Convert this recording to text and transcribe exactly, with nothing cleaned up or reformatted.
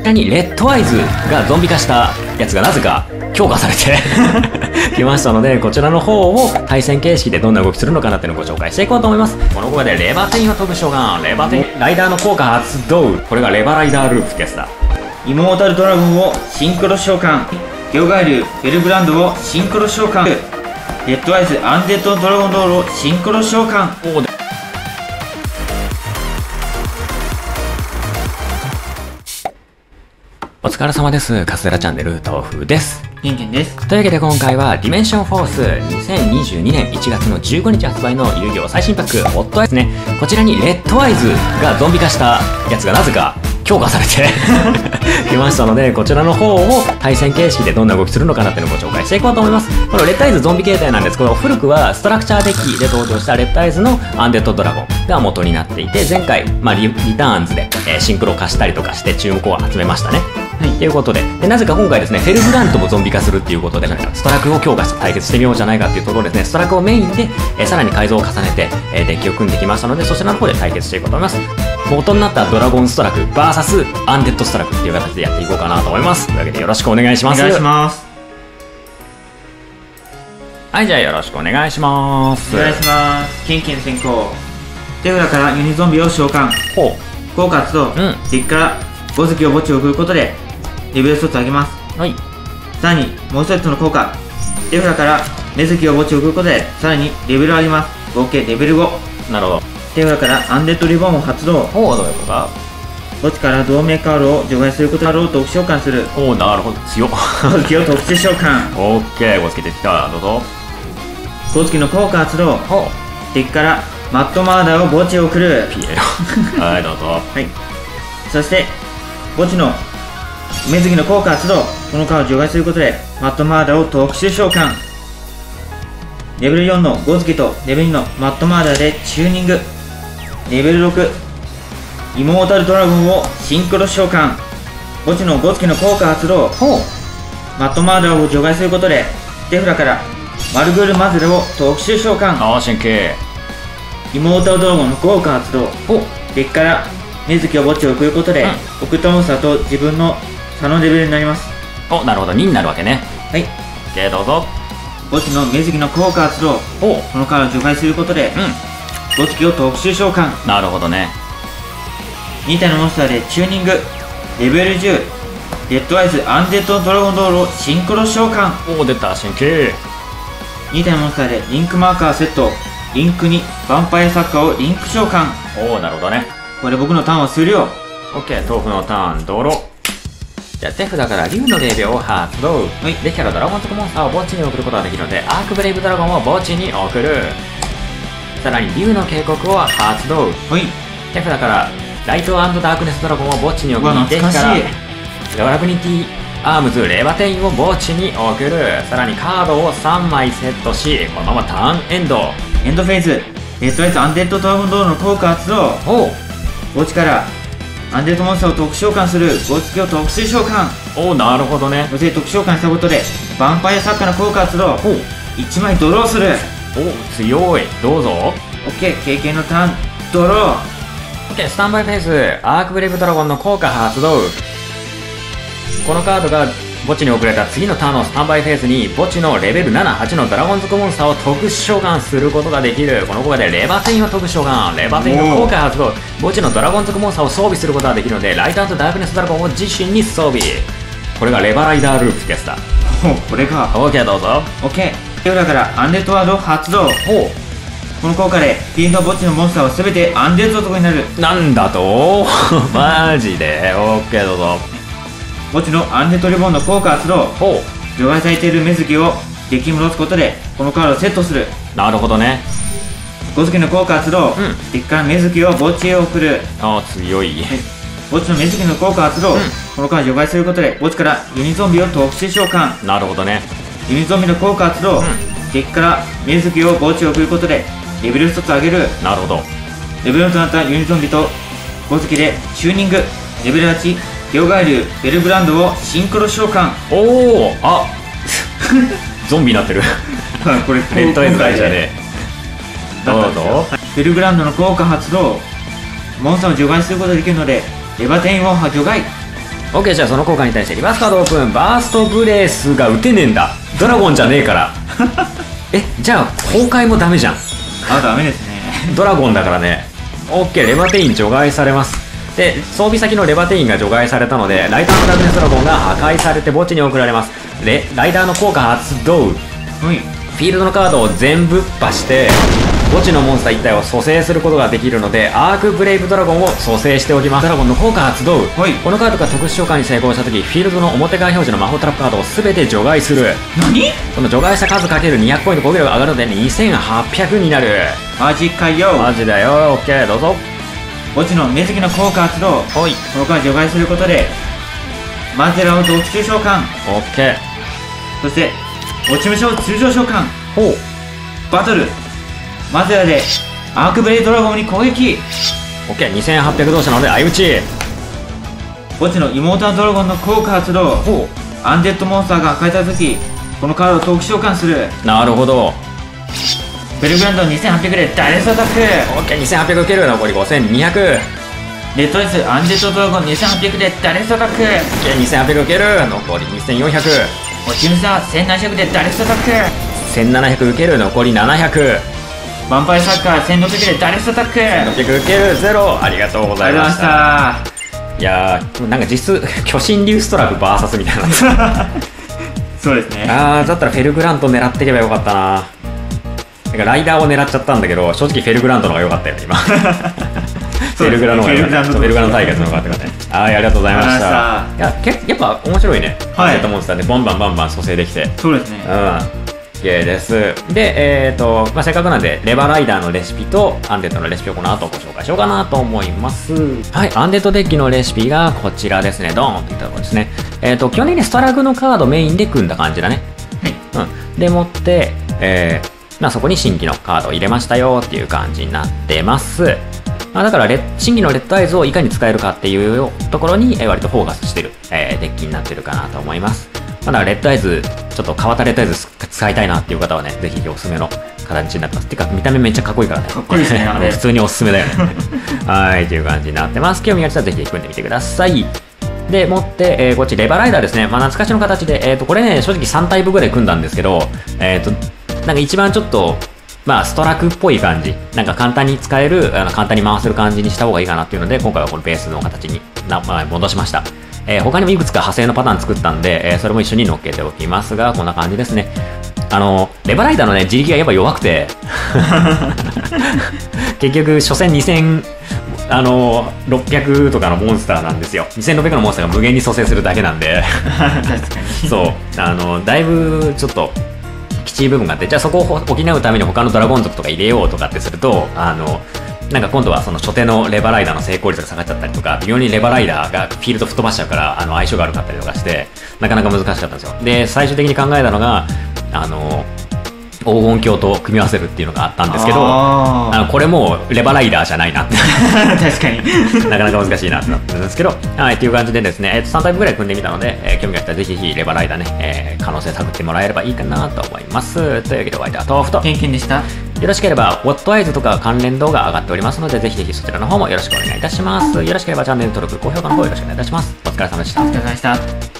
ちらにレッドアイズがゾンビ化したやつがなぜか強化されてきましたので、こちらの方を対戦形式でどんな動きするのかなっていうのをご紹介していこうと思います。この動画でレバテインを飛ぶ召喚、レバテインライダーの効果発動、これがレバライダーループってやつだ。 イモータルドラゴンをシンクロ召喚、ゲオガイルベルブランドをシンクロ召喚、レッドアイズアンデッドドラゴンドールをシンクロ召喚。 おーお疲れ様です。カステラチャンネル豆腐です。 ケンケンです。 というわけで今回はディメンションフォースにせんにじゅうにねんいちがつのじゅうごにち発売の遊戯王最新パックホットアイズね。こちらにレッドアイズがゾンビ化したやつがなぜか強化されてきましたので、こちらの方を対戦形式でどんな動きするのかなっていうのをご紹介していこうと思います。このレッドアイズゾンビ形態なんですけど、古くはストラクチャーデッキで登場したレッドアイズのアンデッドドラゴンが元になっていて、前回、まあ、リ, リターンズで、えー、シンクロ化したりとかして注目を集めましたね。はい、ということでで、なぜか今回ですね、フェルブラントもゾンビ化するっていうことで、ストラクを強化して対決してみようじゃないかっていうところですね、ストラクをメインで、えー、さらに改造を重ねて、えー、デッキを組んできましたので、そちらの方で対決していこうと思います。元になったドラゴンストラク ブイエス アンデッドストラクっていう形でやっていこうかなと思います。というわけでよろしくお願いします。 お願いします。 はい、じゃあよろしくお願いします。 お願いします。ケンケン先行。手札からユニゾンビを召喚。 ほう。効果発動。うん。デッキからご石を墓地を送ることでレベルひとつ上げます。 はい。 さらにもう一つの効果。手札から目石を墓地を送ることでさらにレベルを上げます。合計レベルご。 なるほど。 手札からアンデッドリボンを発動。 ほう、どういうことだ。 墓地から同盟カードを除外することだろうと特殊召喚する。 おお、なるほど。強っ。 ゴツキを特殊召喚。 オッケー、ゴツキ出てきた。どうぞ。 ゴツキの効果発動。 ほう。敵からマットマーダーを墓地へ送る。 ピエロ。はい、どうぞ。 はい。そして墓地の梅月の効果発動。このカードを除外することでマットマーダーを特殊召喚。レベルよんのゴツキとレベルにのマットマーダーでチューニング。レベルろくイモータルドラゴンをシンクロ召喚。墓地のゴツキの効果発動。 ほう。 マットマーダーを除外することで手札からマルグールマズルを特殊召喚。 ああ、神経。 イモータルドラゴンの効果発動。 ほう。 デッキから目月を墓地を送ることで、うん、送ったモンスターと自分の差のレベルになります。 お、なるほど、にになるわけね。 はい。 で、どうぞ。 墓地の目月の効果発動。 ほう。 このカードを除外することで、うん。墓地を特殊召喚。 なるほどね。 に体のモンスターでチューニング。レベルじゅうレッドアイズアンデッドドラゴンドールをシンクロ召喚。 おお、出た、神経。 に体のモンスターでリンクマーカーセット。リンクにヴァンパイアサッカーをリンク召喚。 おお、なるほどね。 これ僕のターンをするよ。 オッケー、豆腐のターン、ドロ。じゃあ手札から竜の霊廟を発動。はい。デッキからドラゴン族モンスターを墓地に送ることができるので、アークブレイブドラゴンを墓地に送る。さらに竜の警告を発動。 はい。 手札からライト&ダークネスドラゴンを墓地に送り、デッキからラブニティアームズレバテインを墓地に送る。さらにカードをさんまいセットし、このままターンエンド。 エンドフェーズ。レッドアイズアンデッドドラゴンドールの効果発動。 おう。 墓地からアンデッドモンスターを特殊召喚する。ゴツキを特殊召喚。 おお、なるほどね。 そして特殊召喚したことでヴァンパイアサッカーの効果発動。 おう。 いちまいドローする。 おお、強い。どうぞ。 オッケー、経験のターンドロー。 オッケー、スタンバイフェイスアークブレイブドラゴンの効果発動。このカードが墓地に送られた次のターンのスタンバイフェーズに墓地のレベルなな、はちのドラゴン族モンスターを特殊召喚することができる。この効果でレバテインを特殊召喚。レバテインの効果発動。墓地のドラゴン族モンスターを装備することができるので、ライト&ダークネスドラゴンを自身に装備。これがレバライダーループってやつだ。 ほう、これか。 オッケー、どうぞ。 オッケー。手札からアンデッドワードを発動。 ほう。 この効果でフィールド墓地のモンスターは全てアンデッド男になる。 なんだとマジで。オッケー、どうぞ。 墓地のアンデッドリボンの効果発動。 ほう。除外されている目月をデッキに戻すことでこのカードをセットする。 なるほどね。 ゴツキの効果発動。うん。デッキから目月を墓地へ送る。 ああ、強い。 はい。墓地の目月の効果発動。うん。このカードを除外することで墓地からユニゾンビを特殊召喚。 なるほどね。 ユニゾンビの効果発動。うん。デッキから目月を墓地へ送ることでレベルひとつ上げる。 なるほど。 レベルよんとなったユニゾンビとゴツキでチューニング。レベルはちゲオガイルベルブランドをシンクロ召喚。 おお、あゾンビになってるこれレッドエンドじゃねえ。どうぞ。 ベルブランドの効果発動。モンスターを除外することができるのでレバテインを除外。 OK、じゃあその効果に対してリバースカードオープン。バーストブレースが打てねえんだ。ドラゴンじゃねえからえ、じゃあ崩壊もダメじゃん。 あ、ダメですね。 ドラゴンだからね。 OK、レバテイン除外されます。で、装備先のレバテインが除外されたので、ライダーのダークネスドラゴンが破壊されて墓地に送られます。で、ライダーの効果発動。 はい。 フィールドのカードを全部破して墓地のモンスターいち体を蘇生することができるので、アークブレイブドラゴンを蘇生しておきます。ドラゴンの効果発動。 はい。 このカードが特殊召喚に成功した時、フィールドの表側表示の魔法トラップカードを全て除外する。 何？ その除外した数かけるにひゃくポイント攻撃力が上がるのでにせんはっぴゃくになる。 マジかよ。 マジだよ。 OK、 どうぞ。 墓地の目月の効果発動。 はい。 このカード除外することでマゼラを同期中召喚。 OK。 そして落ち武者を通常召喚。 ほう。 バトルマゼラでアークブレイドラゴンに攻撃。 OK、 にせんはっぴゃく同士なので相打ち。 墓地の妹のドラゴンの効果発動。 ほアンデッドモンスターが破壊された時、このカードを同期召喚する。 う。なるほど。 ベルグランドにせんはっぴゃくでダイレストアタック。 OK、 にせんはっぴゃく受ける。残りごせんにひゃく。 レッドレスアンデッドドラゴンにせんはっぴゃくでダイレストアタック。 OK、 にせんはっぴゃく受ける。残りにせんよんひゃく。 落ち武者せんななひゃくでダイレストアタック。 せんななひゃく受ける。残りななひゃく。 ヴァンパイアサッカーせんろっぴゃくでダイレストアタック。あろっぴゃく受ける。ゼロ。ありがとうございましりがとうございまた。 した。 いやー、なんか実質巨神竜ストラフ ブイエス みたいなそうですね。 あー、だったらフェルグラント狙っていけばよかったな。なんかライダーを狙っちゃったんだけど、正直フェルグラントの方が良かったよね今フェルグラの方が良かった。フェルグラの対決の方が良かったからね。はい、ありがとうございました。いや、けやっぱ面白いね。 はいセットモンスターでバンバンバンバン蘇生できて。 そうですね。 うん。OK です。で、えっ、ー、と、まあ、せっかくなんで、レバライダーのレシピとアンデッドのレシピをこの後ご紹介しようかなと思います。はい、アンデッドデッキのレシピがこちらですね。ドーンといったところですね。えっ、ー、と、基本的にストラグのカードメインで組んだ感じだね。はい。うん。でもって、えー、まあ、そこに新規のカードを入れましたよっていう感じになってます。まあ、だからレ、新規のレッドアイズをいかに使えるかっていうところに、えー、割とフォーカスしてる、えー、デッキになってるかなと思います。まあ、だからレッドアイズ、ちょっと変わったレッドアイズ使いたいなっていう方はね、ぜひおすすめの形になってます。てか、見た目めっちゃかっこいいからね。 かっこいいですね。 あの普通におすすめだよね。はい、という感じになってます。興味がある人はぜひ組んでみてください。で、もって、えー、こっちレバーライダーですね。まあ、懐かしの形で、えっ、ー、と、これね、正直さんタイプぐらい組んだんですけど、えっ、ー、と、なんか一番ちょっと、まあ、ストラクっぽい感じ。なんか簡単に使える、あの簡単に回せる感じにした方がいいかなっていうので、今回はこのベースの形にな、まあ、戻しました。えー、他にもいくつか派生のパターン作ったんで、えー、それも一緒に乗っけておきますが、こんな感じですね。あの、レバーライダーのね、自力がやっぱ弱くて、結局、初戦にせん、あの、ろっぴゃくとかのモンスターなんですよ。にせんろっぴゃくのモンスターが無限に蘇生するだけなんで、 確かに。 そう、あの、だいぶちょっと、きちい部分があって、じゃあそこを補うために他のドラゴン族とか入れようとかってすると、あの、なんか今度はその初手のレバーライダーの成功率が下がっちゃったりとか、微妙にレバーライダーがフィールド吹っ飛ばしちゃうから、あの相性が悪かったりとかして、なかなか難しかったんですよ。で、最終的に考えたのが、あの、黄金鏡と組み合わせるっていうのがあったんですけど、あのこれもうレバーライダーじゃないなって確かになかなか難しいなってなってるんですけど、はい、っていう感じでですね、えー、とさんタイプぐらい組んでみたので、えー、興味があったらぜひぜひレバーライダーね、えー、可能性探ってもらえればいいかなと思います。というわけでお相手は豆腐とケンケンでした。 よろしければ What Eyes とか関連動画上がっておりますので、ぜひぜひそちらの方もよろしくお願いいたします。よろしければチャンネル登録、高評価の方よろしくお願いいたします。お疲れ様でした。 お疲れ様でした。